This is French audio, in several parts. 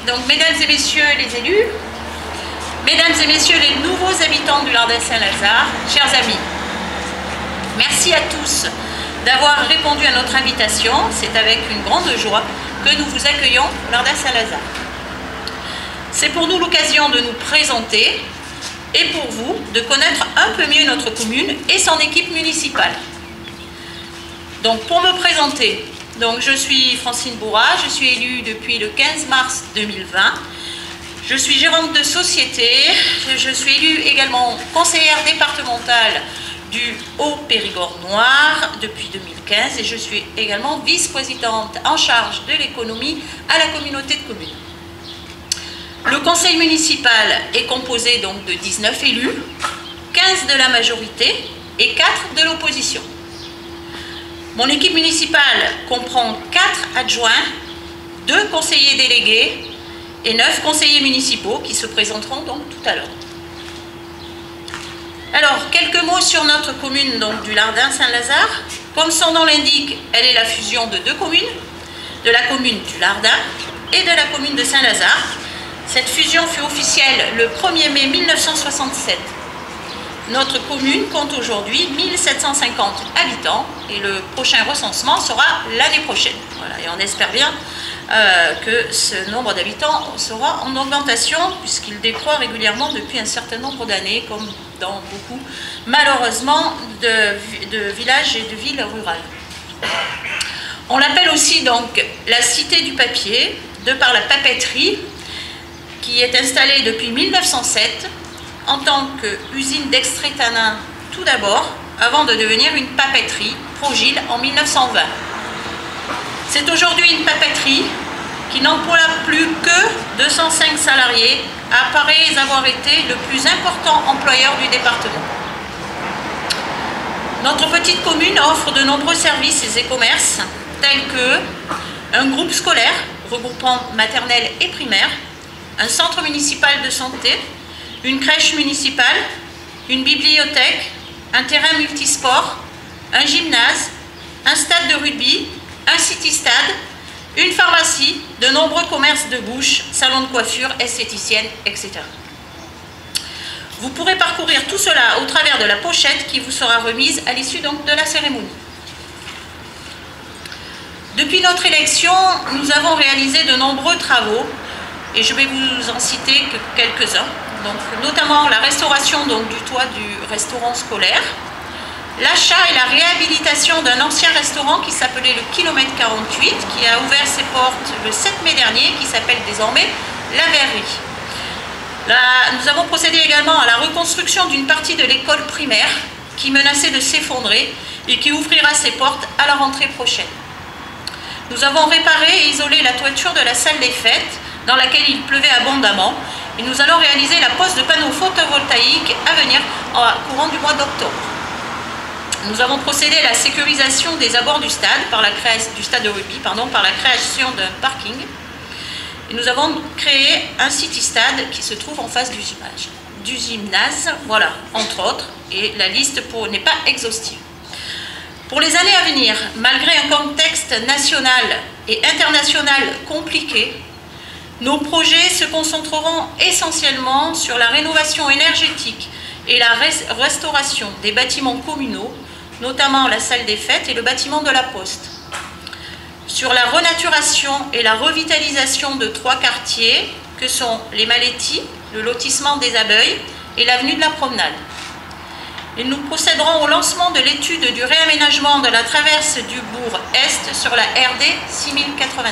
Donc, mesdames et messieurs les élus, mesdames et messieurs les nouveaux habitants du Lardin Saint-Lazare, chers amis, merci à tous d'avoir répondu à notre invitation. C'est avec une grande joie que nous vous accueillons au Lardin Saint-Lazare. C'est pour nous l'occasion de nous présenter et pour vous de connaître un peu mieux notre commune et son équipe municipale. Donc pour me présenter, donc je suis Francine Bourrat, je suis élue depuis le 15 mars 2020. Je suis gérante de société, je suis élue également conseillère départementale du Haut-Périgord noir depuis 2015 et je suis également vice-présidente en charge de l'économie à la communauté de communes. Le conseil municipal est composé donc de 19 élus, 15 de la majorité et 4 de l'opposition. Mon équipe municipale comprend 4 adjoints, 2 conseillers délégués et 9 conseillers municipaux qui se présenteront donc tout à l'heure. Alors, quelques mots sur notre commune donc, du Lardin Saint-Lazare. Comme son nom l'indique, elle est la fusion de 2 communes, de la commune du Lardin et de la commune de Saint-Lazare. Cette fusion fut officielle le 1er mai 1967. Notre commune compte aujourd'hui 1750 habitants et le prochain recensement sera l'année prochaine. Voilà, et on espère bien que ce nombre d'habitants sera en augmentation puisqu'il décroît régulièrement depuis un certain nombre d'années, comme dans beaucoup, malheureusement, de villages et de villes rurales. On l'appelle aussi donc la cité du papier, de par la papeterie, qui est installée depuis 1907 en tant qu'usine d'extrait tanin tout d'abord, avant de devenir une papeterie, Progil, en 1920. C'est aujourd'hui une papeterie qui n'emploie plus que 205 salariés, apparaît avoir été le plus important employeur du département. Notre petite commune offre de nombreux services et commerces, tels que un groupe scolaire regroupant maternelle et primaire, un centre municipal de santé, une crèche municipale, une bibliothèque, un terrain multisport, un gymnase, un stade de rugby, un city-stade, une pharmacie, de nombreux commerces de bouche, salons de coiffure, esthéticiennes, etc. Vous pourrez parcourir tout cela au travers de la pochette qui vous sera remise à l'issue donc de la cérémonie. Depuis notre élection, nous avons réalisé de nombreux travaux et je vais vous en citer que quelques-uns. Donc, notamment la restauration donc, du toit du restaurant scolaire, l'achat et la réhabilitation d'un ancien restaurant qui s'appelait le Kilomètre 48, qui a ouvert ses portes le 7 mai dernier, qui s'appelle désormais la Verrerie. Nous avons procédé également à la reconstruction d'une partie de l'école primaire qui menaçait de s'effondrer et qui ouvrira ses portes à la rentrée prochaine. Nous avons réparé et isolé la toiture de la salle des fêtes dans laquelle il pleuvait abondamment et nous allons réaliser la pose de panneaux photovoltaïques à venir au courant du mois d'octobre. Nous avons procédé à la sécurisation des abords du stade, du stade de rugby, par la création d'un parking. Et nous avons créé un city-stade qui se trouve en face du gymnase, voilà, entre autres, et la liste n'est pas exhaustive. Pour les années à venir, malgré un contexte national et international compliqué, nos projets se concentreront essentiellement sur la rénovation énergétique et la restauration des bâtiments communaux, notamment la salle des fêtes et le bâtiment de la Poste. Sur la renaturation et la revitalisation de 3 quartiers que sont les Malettis, le lotissement des Abeilles et l'avenue de la Promenade. Et nous procéderons au lancement de l'étude du réaménagement de la traverse du bourg Est sur la RD 6089.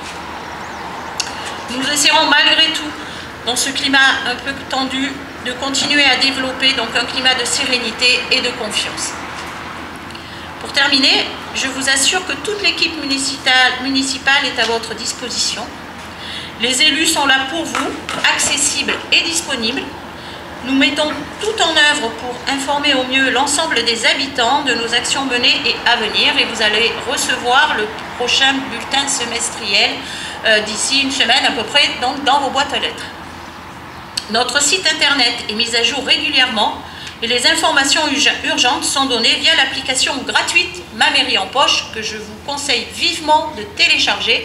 Nous essaierons malgré tout, dans ce climat un peu tendu, de continuer à développer donc un climat de sérénité et de confiance. Pour terminer, je vous assure que toute l'équipe municipale est à votre disposition. Les élus sont là pour vous, accessibles et disponibles. Nous mettons tout en œuvre pour informer au mieux l'ensemble des habitants de nos actions menées et à venir. Et vous allez recevoir le prochain bulletin semestriel d'ici une semaine à peu près donc, dans vos boîtes à lettres. Notre site internet est mis à jour régulièrement et les informations urgentes sont données via l'application gratuite Ma Mairie en Poche que je vous conseille vivement de télécharger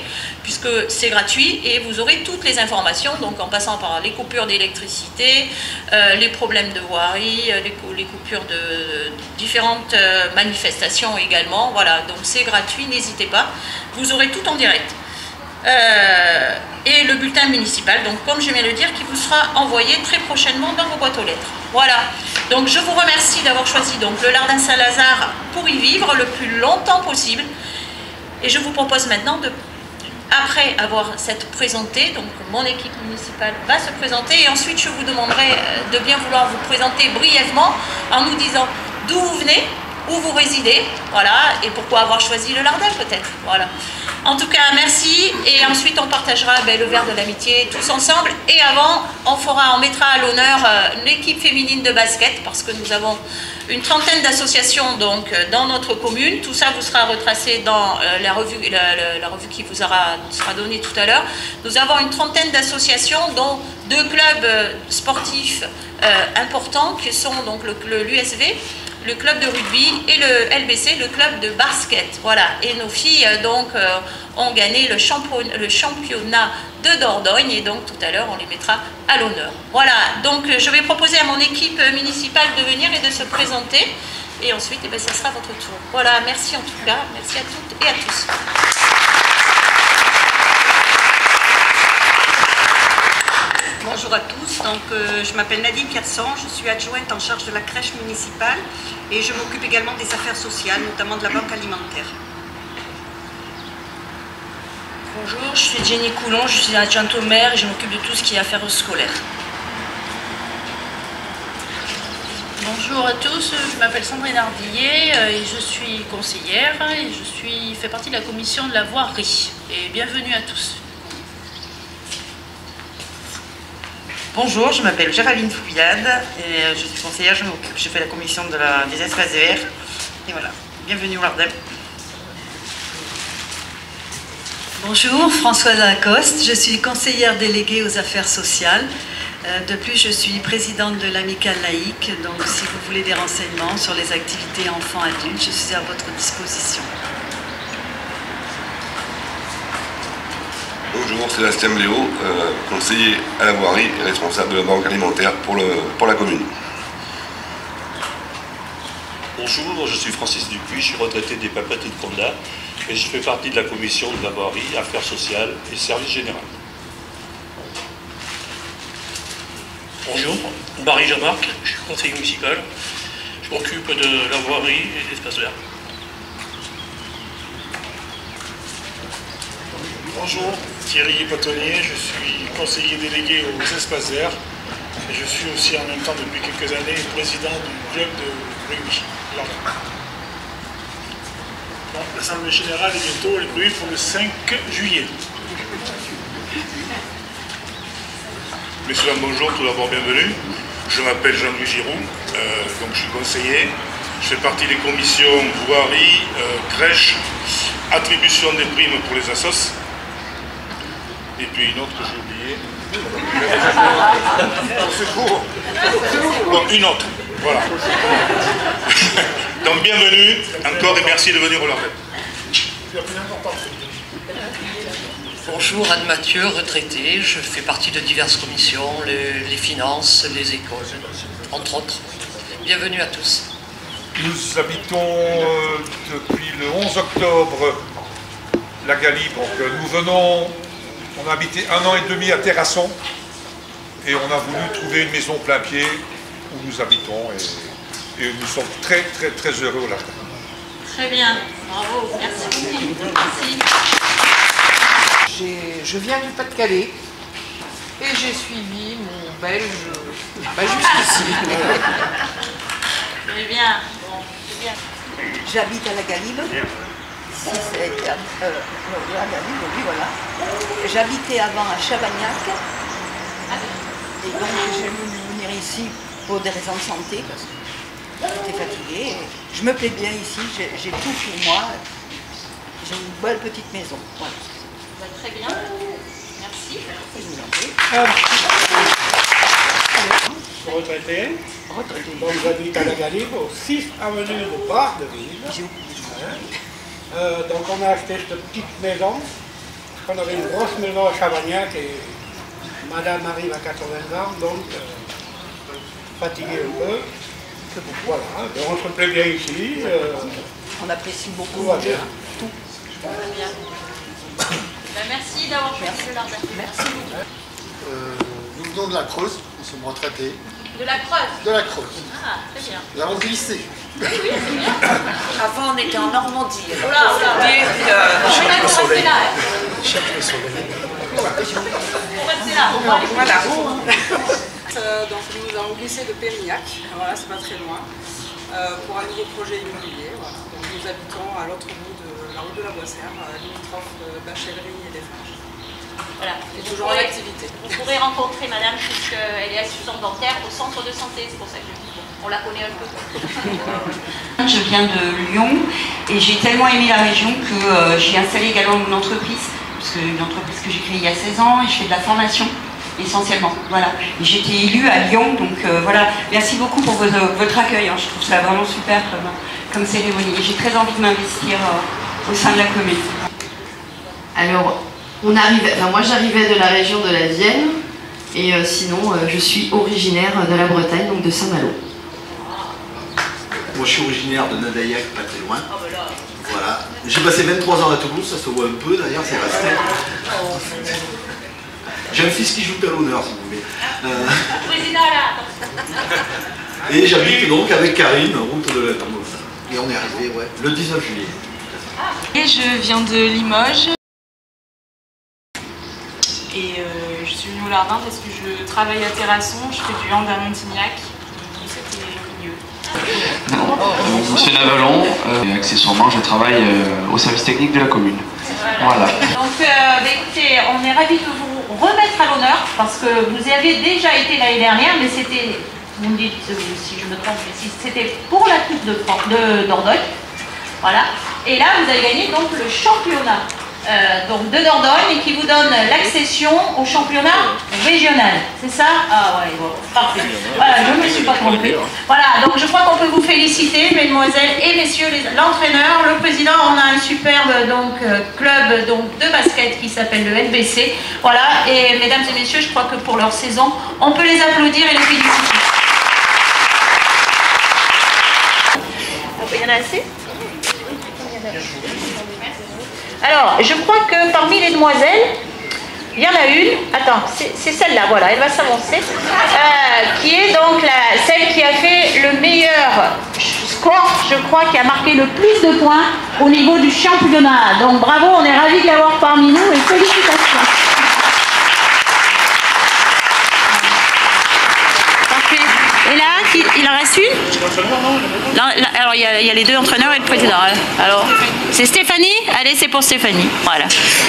puisque c'est gratuit et vous aurez toutes les informations, donc en passant par les coupures d'électricité, les problèmes de voirie, les coupures de différentes manifestations également. Voilà, donc c'est gratuit, n'hésitez pas, vous aurez tout en direct. Et le bulletin municipal, donc comme je viens de le dire, qui vous sera envoyé très prochainement dans vos boîtes aux lettres. Voilà, donc je vous remercie d'avoir choisi donc le Lardin Saint-Lazare pour y vivre le plus longtemps possible. Et je vous propose maintenant de, après avoir s'être présenté, donc mon équipe municipale va se présenter et ensuite je vous demanderai de bien vouloir vous présenter brièvement en nous disant d'où vous venez, où vous résidez, voilà, et pourquoi avoir choisi le Lardin peut-être, voilà. En tout cas, merci, et ensuite on partagera le verre de l'amitié tous ensemble, et avant, on mettra à l'honneur l'équipe féminine de basket, parce que nous avons une trentaine d'associations donc dans notre commune. Tout ça vous sera retracé dans la revue qui vous sera donnée tout à l'heure. Nous avons une trentaine d'associations, dont 2 clubs sportifs importants, qui sont donc l'USV, le club de rugby, et le LBC, le club de basket. Voilà. Et nos filles donc ont gagné le championnat de Dordogne, et donc tout à l'heure on les mettra à l'honneur. Voilà, donc je vais proposer à mon équipe municipale de venir et de se présenter, et ensuite eh bien, ça sera votre tour. Voilà, merci en tout cas, merci à toutes et à tous. Bonjour à tous, donc, je m'appelle Nadine Pierson, je suis adjointe en charge de la crèche municipale et je m'occupe également des affaires sociales, notamment de la banque alimentaire. Bonjour, je suis Jenny Coulon, je suis adjointe au maire et je m'occupe de tout ce qui est affaires scolaires. Bonjour à tous, je m'appelle Sandrine Ardillet et je suis conseillère et je fais partie de la commission de la voirie. Et bienvenue à tous. Bonjour, je m'appelle Géraldine Fouillade et je suis conseillère, je fais la commission des espaces verts. Et voilà, bienvenue au Lardin. Bonjour, Françoise Lacoste, je suis conseillère déléguée aux affaires sociales. De plus, je suis présidente de l'amicale laïque, donc si vous voulez des renseignements sur les activités enfants-adultes, je suis à votre disposition. Bonjour, Sébastien Bléau, conseiller à la voirie et responsable de la banque alimentaire pour la commune. Bonjour, je suis Francis Dupuis, je suis retraité des papeteries de Condat et je fais partie de la commission de la voirie, affaires sociales et services généraux. Bonjour, Barry Jean-Marc, je suis conseiller municipal, je m'occupe de la voirie et de l'espace vert. Bonjour, Thierry Patonnier, je suis conseiller délégué aux espaces verts et je suis aussi en même temps depuis quelques années président du club de rugby. L'Assemblée générale est bientôt, elle est prévue pour le 5 juillet. Messieurs, bonjour, tout d'abord bienvenue. Je m'appelle Jean-Louis Giroux, donc je suis conseiller. Je fais partie des commissions voirie, crèche, attribution des primes pour les assos. Et puis une autre que j'ai oubliée. Bon, une autre, voilà. Donc bienvenue encore et merci de venir au Lardin. Bonjour, Anne Mathieu, retraitée. Je fais partie de diverses commissions, les finances, les écoles, entre autres. Bienvenue à tous. Nous habitons depuis le 11 octobre la Galie. Donc nous venons, on a habité 1 an et demi à Terrasson et on a voulu trouver une maison plein pied où nous habitons et nous sommes très heureux au Lardin. Très bien, bravo, merci beaucoup. Merci. Je viens du Pas-de-Calais et j'ai suivi mon Belge jusqu'ici. Très bien, bon, c'est bien. J'habite à la Galibe. Si c'est la Galibe, oui, voilà. J'habitais avant à Chavagnac. Et donc j'ai voulu venir ici pour des raisons de santé parce que j'étais fatiguée. Je me plais bien ici, j'ai tout pour moi. J'ai une belle petite maison. Voilà. Très bien, merci. Retraité. Donc j'habite à la Galibe, au 6 avenue de Bar-de-Ville. Donc on a acheté cette petite maison On avait une grosse maison à Chavagnac et madame arrive à 80 ans, donc fatiguée un peu. Voilà, on se plaît bien ici. On apprécie beaucoup. Tout va bien. Tout. Merci d'avoir choisi l'art. Merci. Nous venons de la Creuse, nous sommes retraités. De la Creuse. De la Creuse. Ah, très bien. Nous avons glissé. Oui, c'est bien. Avant, on était en Normandie. Oh là, oh là. Chaque le soleil. Chaque soleil. On reste là. Voilà. Donc nous avons glissé de Pérignac, voilà, c'est pas très loin, pour un nouveau projet immobilier. Voilà. Donc nous habitons à l'autre bout de la route de la Boissière, limitrophe Bachellerie et des Franges. Voilà. Et toujours en activité. Vous pourrez rencontrer madame puisqu'elle est assistante dentaire au centre de santé, c'est pour ça que je dis on la connaît un peu. Je viens de Lyon et j'ai tellement aimé la région que j'ai installé également une entreprise, une entreprise que j'ai créée il y a 16 ans et je fais de la formation. Essentiellement, voilà. J'ai été élue à Lyon, donc voilà. Merci beaucoup pour votre accueil, hein. Je trouve ça vraiment super comme cérémonie. J'ai très envie de m'investir au sein de la commune. Alors, moi j'arrivais de la région de la Vienne, et sinon je suis originaire de la Bretagne, donc de Saint-Malo. Moi je suis originaire de Nadaillac, pas très loin. Voilà. J'ai passé 23 ans à Toulouse, ça se voit un peu d'ailleurs, c'est resté. J'ai un fils qui joue à l'honneur, si vous voulez. Président là. Et j'habite donc avec Karine, route de la Tombe. Et on est arrivé, ouais, le 19 juillet. Et je viens de Limoges. Et je suis venue au Lardin parce que je travaille à Terrasson, je fais du hand à Montignac. C'était milieu. Monsieur Navalon, et accessoirement je travaille au service technique de la commune. Voilà. Donc écoutez, on est ravis de vous remettre à l'honneur parce que vous y avez déjà été l'année dernière, mais c'était, vous me dites si je me trompe, mais c'était pour la coupe de Dordogne. Voilà. Et là, vous avez gagné donc le championnat donc de Dordogne qui vous donne l'accession au championnat régional. C'est ça? Ah ouais, bon, parfait. Voilà, je ne me suis pas trompée. Voilà, donc je crois qu'on peut vous féliciter, mesdemoiselles et messieurs l'entraîneur, le président. On a un superbe club de basket qui s'appelle le LBC. Voilà, et mesdames et messieurs, je crois que pour leur saison, on peut les applaudir et les féliciter. Il y en a assez? Alors, je crois que parmi les demoiselles, il y en a une, attends, c'est celle-là, voilà, elle va s'avancer, qui est donc celle qui a fait le meilleur score, je crois, qui a marqué le plus de points au niveau du championnat. Donc bravo, on est ravis de l'avoir parmi nous et félicitations. Et là, il en reste une? Alors, il y a les deux entraîneurs et le président. Alors, c'est Stéphanie? Allez, c'est pour Stéphanie. Voilà.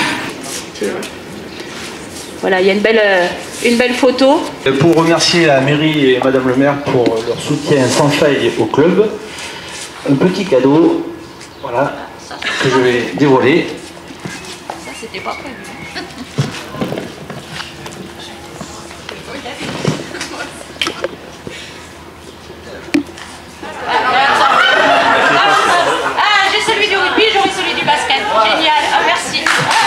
Voilà, il y a une belle photo. Pour remercier la mairie et Madame le maire pour leur soutien sans faille au club, un petit cadeau, voilà, que je vais dévoiler. Ça, c'était pas prévu. Ah, j'ai celui du rugby, j'aurai celui du basket. Génial, ah, merci.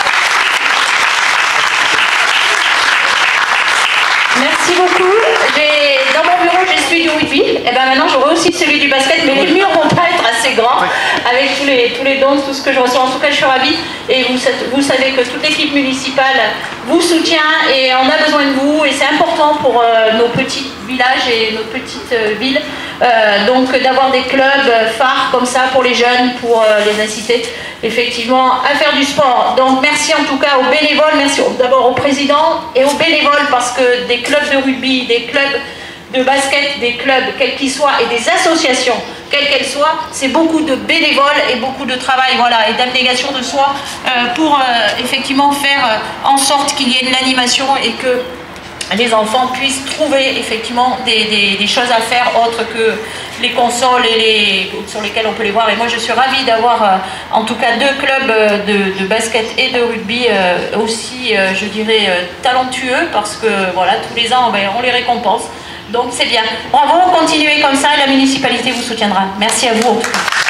Merci beaucoup. Dans mon bureau, j'ai celui du rugby. Et bien maintenant, j'aurai aussi celui du basket, mais les murs vont pas être assez grands avec tous les dons, tout ce que je reçois. En tout cas, je suis ravie. Et vous savez que toute l'équipe municipale vous soutient et on a besoin de vous. Et c'est important pour nos petits villages et nos petites villes. Donc d'avoir des clubs phares comme ça pour les jeunes, pour les inciter effectivement à faire du sport. Donc merci en tout cas aux bénévoles, merci d'abord au président et aux bénévoles parce que des clubs de rugby, des clubs de basket, des clubs quels qu'ils soient et des associations quelles qu'elles soient, c'est beaucoup de bénévoles et beaucoup de travail, voilà, et d'abnégation de soi pour effectivement faire en sorte qu'il y ait de l'animation et que les enfants puissent trouver effectivement des choses à faire autres que les consoles sur lesquelles on peut les voir. Et moi je suis ravie d'avoir en tout cas deux clubs de basket et de rugby aussi je dirais talentueux parce que voilà, tous les ans on les récompense. Donc c'est bien. Bravo, continuez comme ça, la municipalité vous soutiendra. Merci à vous.